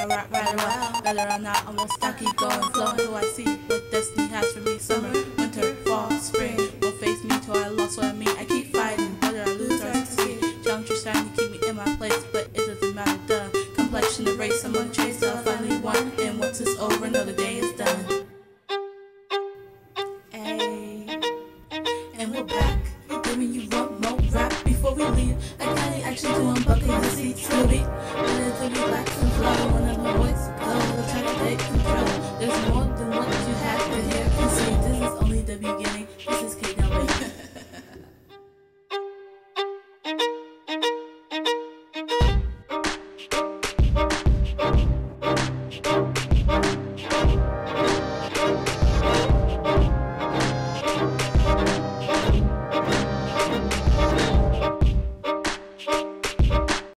I rock right around. Whether or not I'm stuck, I keep going, flowing till I see what destiny has for me. Summer, winter, fall, spring will face me till I lost what I mean. I keep fighting, whether I lose or I succeed. Challenges trying to keep me in my place, but it doesn't matter. The complexion, the race, I'm on chase till I finally won. And once it's over, another day is done. Ay. And we're back, giving you one more rap before we leave. Like how you actually do, unbuckling the seats to be. Better to relax and flow when I'm a voice go. We'll try to take control. There's more than what you have to hear and see. This is only the beginning.